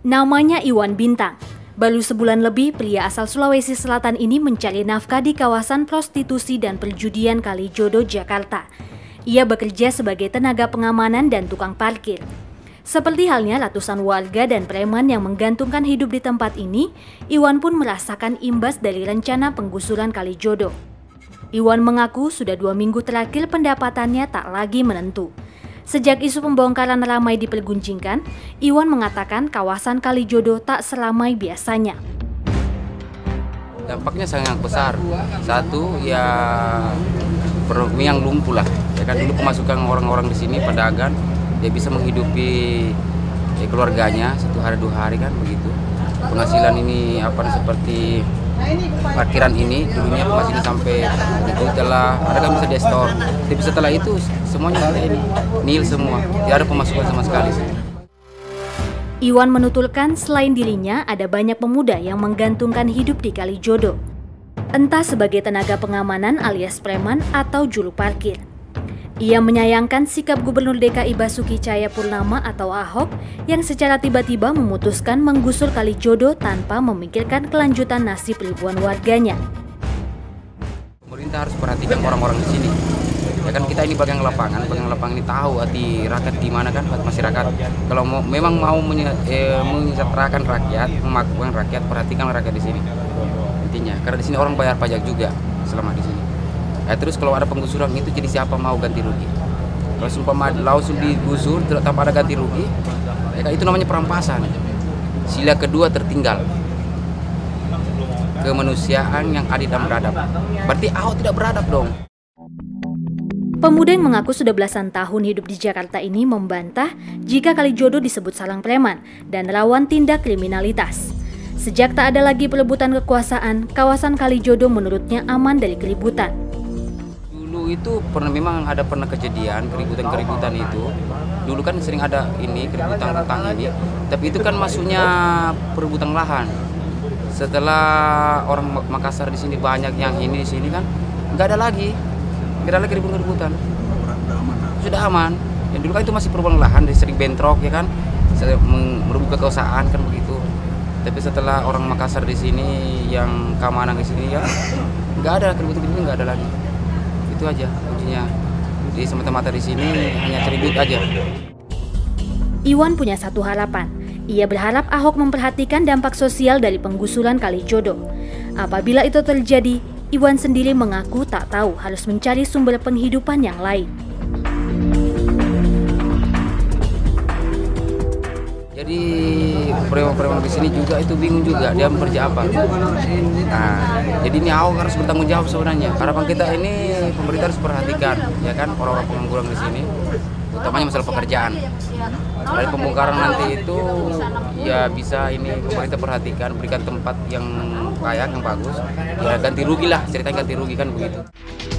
Namanya Iwan Bintang. Baru sebulan lebih, pria asal Sulawesi Selatan ini mencari nafkah di kawasan prostitusi dan perjudian Kalijodo, Jakarta. Ia bekerja sebagai tenaga pengamanan dan tukang parkir. Seperti halnya ratusan warga dan preman yang menggantungkan hidup di tempat ini, Iwan pun merasakan imbas dari rencana penggusuran Kalijodo. Iwan mengaku sudah 2 minggu terakhir pendapatannya tak lagi menentu. Sejak isu pembongkaran ramai diperguncingkan, Iwan mengatakan kawasan Kalijodo tak seramai biasanya. Dampaknya sangat besar. Satu, ya perekonomian yang lumpuh lah. Ya kan dulu pemasukan orang-orang di sini pedagang, dia bisa menghidupi keluarganya 1 hari 2 hari kan begitu. Penghasilan ini seperti parkiran ini dulunya penghasilan sampai itu telah ada kan bisa di store. Tapi setelah itu semuanya ini nil semua, tidak ada pemasukan sama sekali. Iwan menuturkan selain dirinya ada banyak pemuda yang menggantungkan hidup di Kalijodo, entah sebagai tenaga pengamanan alias preman atau juru parkir. Ia menyayangkan sikap Gubernur DKI Basuki Cahayapurnama atau Ahok yang secara tiba-tiba memutuskan menggusur Kalijodo tanpa memikirkan kelanjutan nasib ribuan warganya. Pemerintah harus perhatikan orang-orang di sini. Ya kan kita ini bagian lapangan ini tahu hati rakyat gimana kan, masyarakat. Kalau memang mau menyejahterakan rakyat, memakmurkan rakyat, perhatikan rakyat di sini. Intinya, karena di sini orang bayar pajak juga selama di sini. Terus kalau ada penggusuran itu jadi siapa mau ganti rugi? Kalau sumpah langsung digusur tanpa ada ganti rugi, ya itu namanya perampasan. Sila kedua tertinggal. Kemanusiaan yang adil dan beradab. Berarti Ahok tidak beradab dong. Pemuda yang mengaku sudah belasan tahun hidup di Jakarta ini membantah jika Kalijodo disebut sarang preman dan rawan tindak kriminalitas. Sejak tak ada lagi perebutan kekuasaan, kawasan Kalijodo menurutnya aman dari keributan. Dulu itu memang ada kejadian keributan itu. Dulu kan sering ada keributan tentang ini. Tapi itu kan masuknya perebutan lahan. Setelah orang Makassar di sini banyak yang ini di sini kan nggak ada lagi keributan. Sudah aman. Yang dulu kan itu masih perebutan lahan, sering bentrok ya kan, merebut kekuasaan kan begitu. Tapi setelah orang Makassar di sini yang keamanan di sini ya nggak ada keributan, nggak ada lagi. Itu aja kuncinya. Di semata-mata di sini hanya ceribut aja. Iwan punya satu harapan. Ia berharap Ahok memperhatikan dampak sosial dari penggusuran Kalijodo. Apabila itu terjadi, Iwan sendiri mengaku tak tahu harus mencari sumber penghidupan yang lain. Jadi preman-preman di sini juga itu bingung juga dia bekerja apa. Jadi ini Ahok harus bertanggung jawab sebenarnya. Harapan kita ini pemerintah harus perhatikan ya kan orang-orang pengangguran di sini, utamanya masalah pekerjaan. Dari pembongkaran nanti itu ya bisa pemerintah perhatikan, berikan tempat yang layak, yang bagus. Ya ganti rugi lah, ceritanya ganti rugi kan begitu.